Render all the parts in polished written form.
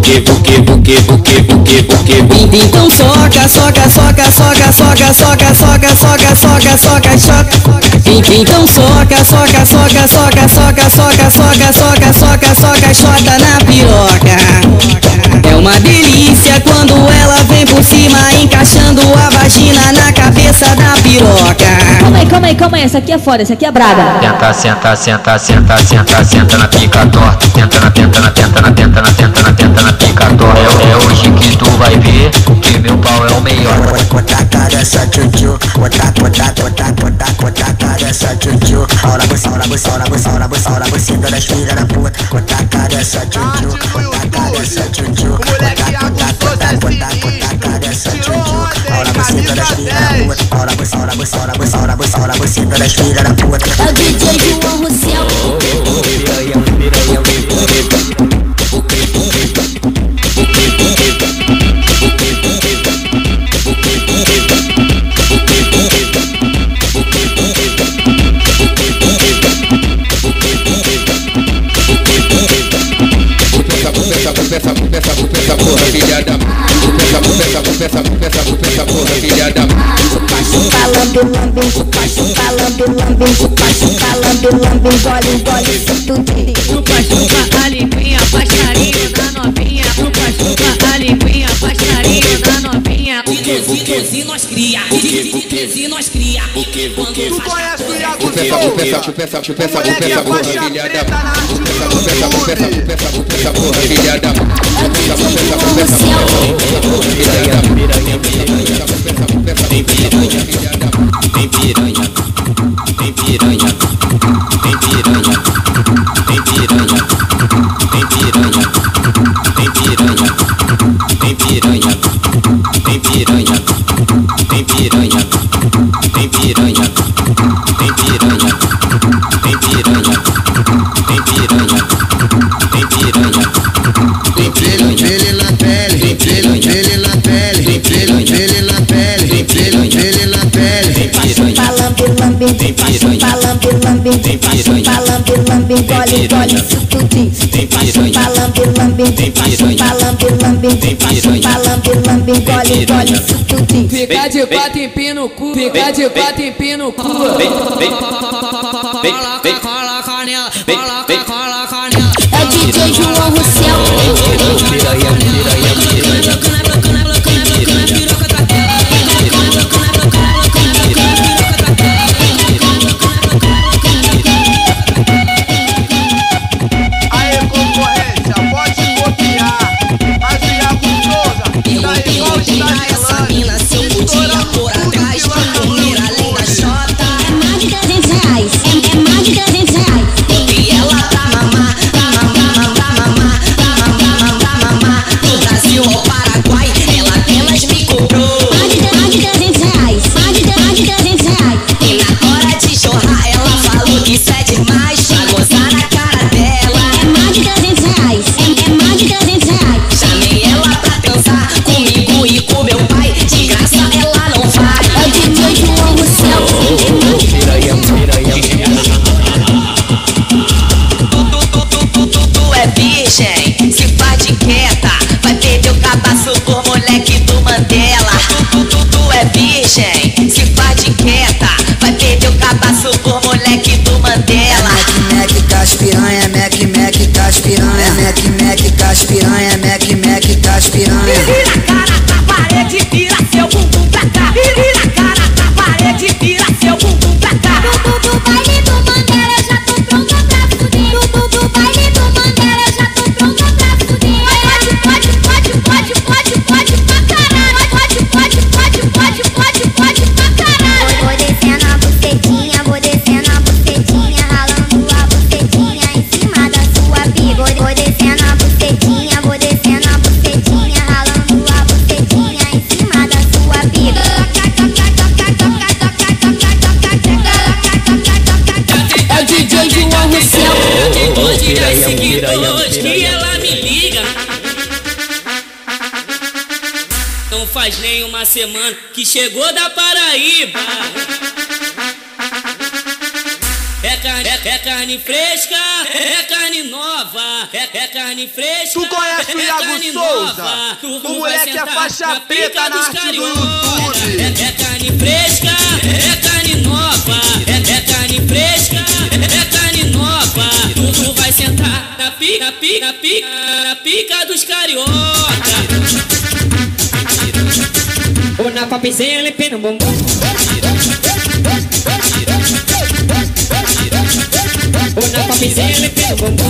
Então soca, soca, soca, soca, soca, soca, soca, soca, soca, soca, soca. Então soca, soca, soca, soca, soca, soca, soca, soca, soca, soca, chota na piroca. É uma delícia quando ela vem por cima, encaixando a vagina na cabeça da piroca. Calma aí, essa aqui é foda, essa aqui é braba. Tenta, senta, senta, senta, senta, senta na pica torta. Tenta na pica torta. É hoje que tu vai ver que meu pau é o melhor. Vou tacar essa tchutchu, vou tacar essa tchutchu. Aura buceta das filhas da puta. Vou tacar essa tchutchu, vou tacar essa tchutchu. Vou tacar essa tchutchu. Aura buceta das filhas da puta. Aura buceta das filhas da puta. É o DJ João Rossel. Chupa, a linguinha, passarinho da novinha. Chupa, a linguinha, passarinho da novinha. O que nós cria? O que nós cria? Tu conhece o Iago Fica de quatro em pino no cu, fica de quatro em pino no cu. Fala canela, fala canela. É o DJ João Rossel. Aê, concorrência, pode copiar. Mas o Iago Souza tá igual o Stagilândia. Estourando por atrás, comer além da xota. É mais de R$300, é mais de R$300. E ela tá mamar do Brasil ao Paraguai, ela apenas me cobrou. Mais de R$300, mais de R$300. E na hora de chorar ela falou que isso é demais, pra gozar na cara dela. É mais de R$300, é mais de R$300. Chamei ela pra transar comigo e com meu pai, de graça ela não vai. É o DJ João Rossel. Tu é virgem, se faz de quieta, vai perder o cabaço por moleque do Mandela. Tu é virgem, se faz de quieta, vai perder o cabaço por moleque do Mandela. Mac caspiranha, Mac caspiranha, Mac caspiranha, Mac caspiranha. Vira a cara pra parede, vira seu bumbum pra cá. Vira a cara pra parede, vira seu bumbum pra cá. Do baile do Mandela eu já tô pronta pra fuder. Do baile do Mandela eu já tô pronta pra fuder. Pode pra caralho. Pode pra caralho. Vou descendo a bucetinha, ralando a bucetinha em cima da sua pica. Vou descendo a bucetinha, ralando a bucetinha em cima da sua pica. É o DJ João Rossel. Hoje é seguidores que ela me liga. Não faz nem uma semana que chegou da Paraíba. É carne fresca, é carne nova, é carne fresca. Tu conhece o Iago Souza? O moleque é faixa preta na arte do YouTube. É carne fresca, é carne nova, é carne fresca, é carne nova. Tu vai sentar na pica dos carioca. Ou na papizinha pé no bumbum. Ou na papizinha pé no bumbum.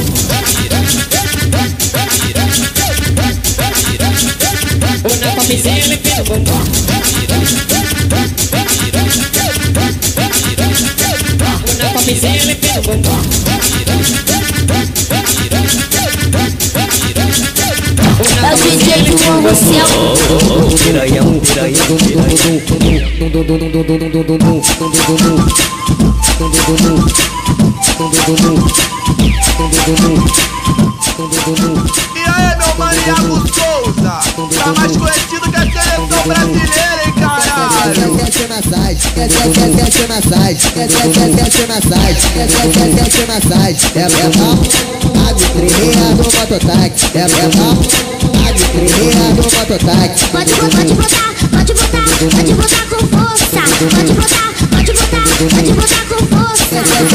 Ou na papizinha pé no bumbum. Ou na papizinha pé no bumbum. É o DJ do Marcel. E aí, meu mano Iago Souza? Tá mais conhecido que a seleção brasileira, hein, caralho? Pode botar com força. Pode botar com força.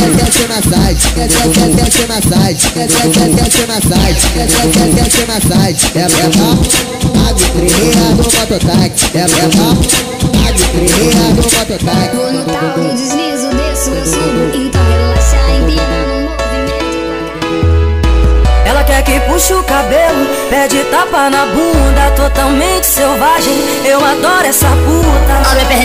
Vou no tal do deslizo, desço, eu subo. Então relaxa, empina no movimento. Ela quer que puxe o cabelo, pede tapa na bunda, totalmente selvagem. Eu adoro essa puta.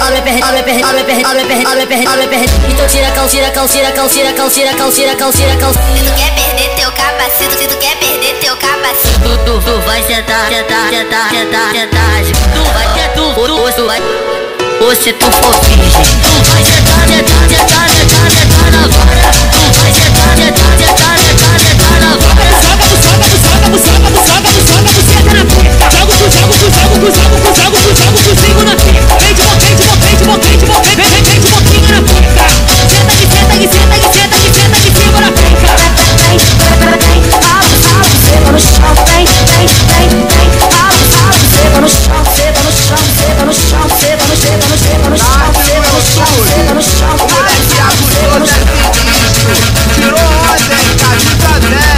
Então tira a calcinha. Se tu quer perder teu capacete, Tu vai sentar. Tu vai. Hoje tu for virgem. Tu vai sentar na vara. Tu vai sentar na vara. Soca na pica. Joga na pica. Vem de boquinha na pica. Senta que segura na pica. Senta no chão, Tirou ontem, camisa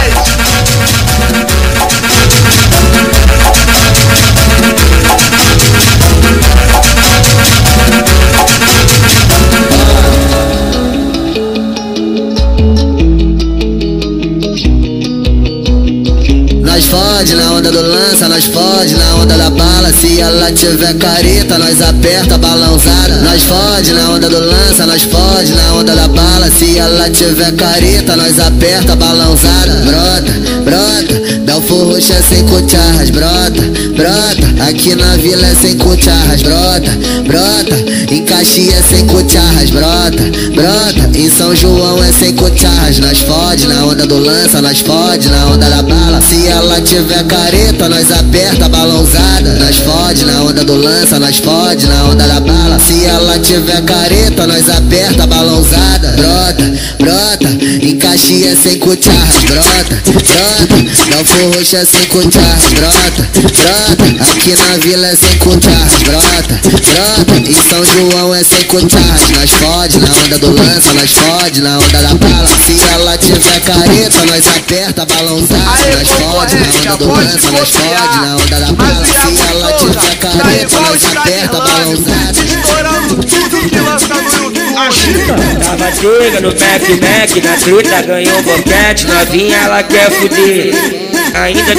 10. Nós fode na onda do lança, nós fode na onda da bala. Se ela tiver careta, nós aperta a balãozada. Nós fode na onda do lança, nós fode na onda da bala. Se ela tiver careta, nós aperta a balãozada. Brota, Belfor Roxo é sem cucharras. Brota, aqui na vila é sem cucharras. Brota, em Caxias é sem cucharras. Brota, em São João é sem cucharras. Nós fode na onda do lança, nós fode na onda da bala. Se ela tiver careta, nós aperta a balãozada. Nós fode na onda do lança, nós fode na onda da bala. Se ela tiver careta, nós aperta a balãozada. Brota, em Caxias sem cucharras. Brota, Belfor Roxo é sem cucharras. Brota, aqui na vila é sem cucharras. Brota, em São João é sem cucharras. Nós fode na onda do lança, nós fode na onda da bala. Se ela tiver careta, nós aperta a balãozada. Nós fode na onda do lança, nós fode na onda da bala. Se ela tiver careta, nós aperta a balãozada. Estourando tudo que lança no YouTube. Tava chega no Mac, na treta ganhou boquete. Novinha ela quer fuder. Ainda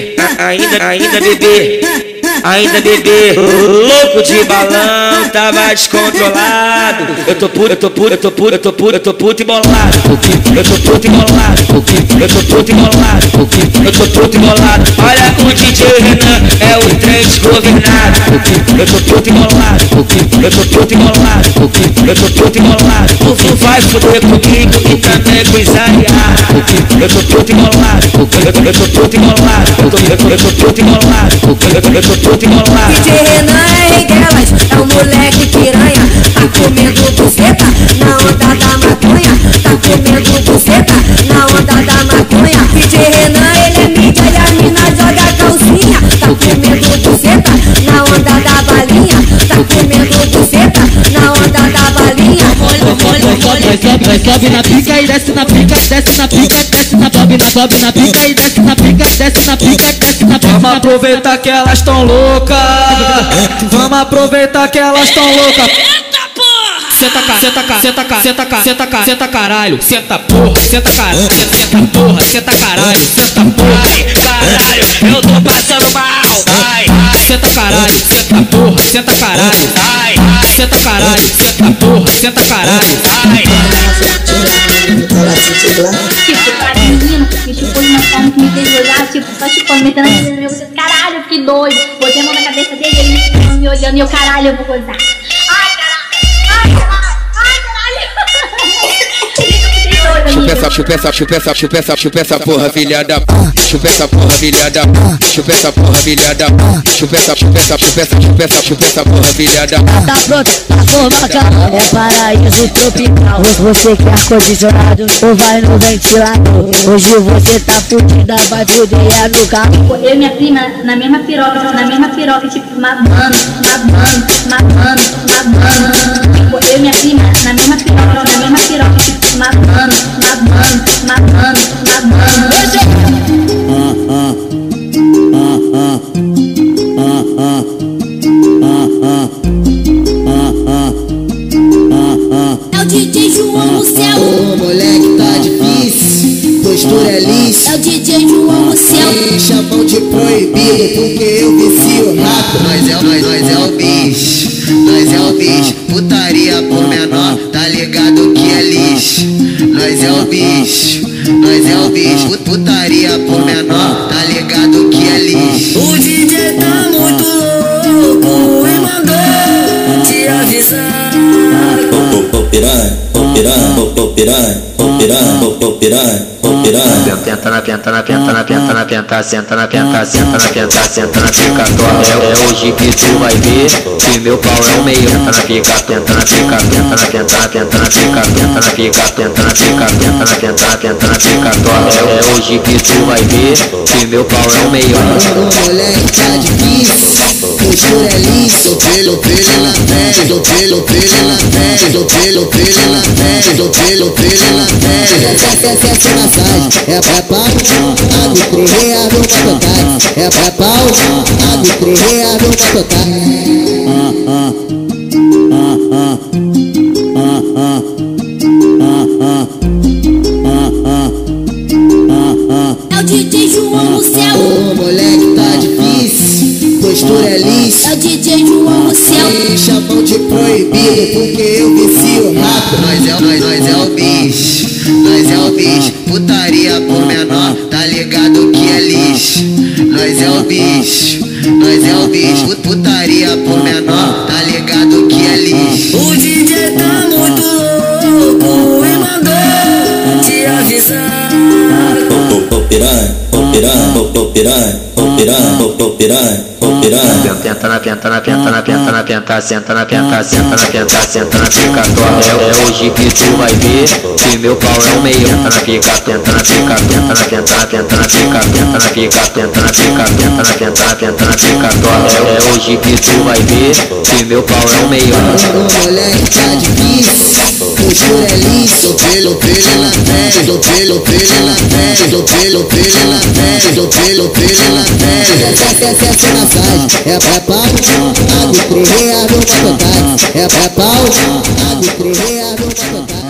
bebê, louco de balão, tava descontrolado. Eu tô puto e bolado. Olha o DJ Renan, é o trem desgovernado. Eu tô puto e bolado. Tu vai fuder comigo e também com os aliados. Eu tô puto e bolado. DJ Renan é rei delas, é um moleque piranha. Tá comendo buceta na onda da maconha. Tá comendo buceta na onda da maconha. DJ Renan, ele é mídia e a mina joga calcinha. Tá comendo buceta na onda da balinha. Tá comendo buceta na onda da balinha. Sobe na pica e desce na pica, desce na pica, desce na sobe na pica e desce na pica, desce na pica, desce na pica. Vamos aproveitar que elas tão loucas. Vamos aproveitar que elas tão loucas. Senta cá, senta cá, senta cá, senta cá, senta cá, senta caralho, senta porra, senta caralho, senta porra, senta caralho, senta porra. Caralho, eu tô passando mal. Ai, senta caralho, senta porra, senta caralho. ai, Senta caralho, senta porra, senta caralho. ai. Tipo, para menino que chupou de uma forma que me fez olhar, tipo, só chupando, metendo a mão no meu, você, caralho, eu fiquei doido. Botei a mão na cabeça dele, ele me olhando e eu, caralho, eu vou gozar. Ai, caralho, ai, caralho, ai, caralho. Chupa essa porra, filha da p. Chupa essa porra, filha da p. Chupa essa porra, filha da p. Chupa essa porra, filha da p. Tá pronto, tá formada. É paraíso tropical. Você quer ar-condicionado ou vai no ventilador? Hoje você tá fudida, vai fuder no carro. Eu e minha prima na mesma piroca, tipo, mamando. Tipo, eu e minha prima na mesma piroca, tipo, mamando. É o DJ João no céu. Ô moleque, tá difícil, postura é lixo. É o DJ João no céu. Me chamam de proibido porque eu vicio rápido. Nós é o bicho, putaria por menor, tá ligado que é lixo. Nós é o bicho, putaria por menor, tá ligado que é lixo. O DJ tá muito louco e mandou te avisar. Tenta na penta, senta na penta, senta na penta, senta na pica, toma. É hoje que tu vai ver que meu pau é o meio. Tenta na pica, tenta na pica, tenta na penta, tenta na pica, tenta na pica, tenta na pica, tenta na penta, tenta na pica, toma. É hoje que tu vai ver que meu pau é o meio. Ô moleque, tá difícil, postura é lixo. Dou pelo na pele, dou pelo na pele, dou pelo na pele, dou pelo na pele. Essa massagem é pra pau, água pro real, meu mototáxi. É pra pau, água pro real, meu mototáxi. É o DJ João no céu. Ô moleque, tá difícil, postura é lixo. É o DJ João no céu. Me chamam de proibido porque eu vicio rápido. Nós é o bicho, putaria por menor, tá ligado que é lixo. Nós é o bicho, putaria por menor, tá ligado que é lixo. O DJ tá muito louco e mandou te avisar. Tenta na penta, senta na penta, senta na penta, senta na pica, toma. É hoje que tu vai ver que meu pau é o meio. Tenta na pica, tenta na pica, tenta na penta, tenta na pica, tenta na pica, tenta na pica, tenta na penta, tenta na pica, toma. É hoje que tu vai ver que meu pau é o meio. Ô moleque, tá difícil, postura é lixo. Dou pelo na pele, dou pelo na pele, dou pelo na pele, dou pelo na pele. Essa massagem é pra pau, água pro real, meu mototáxi. É pra pau, água pro real, meu mototáxi.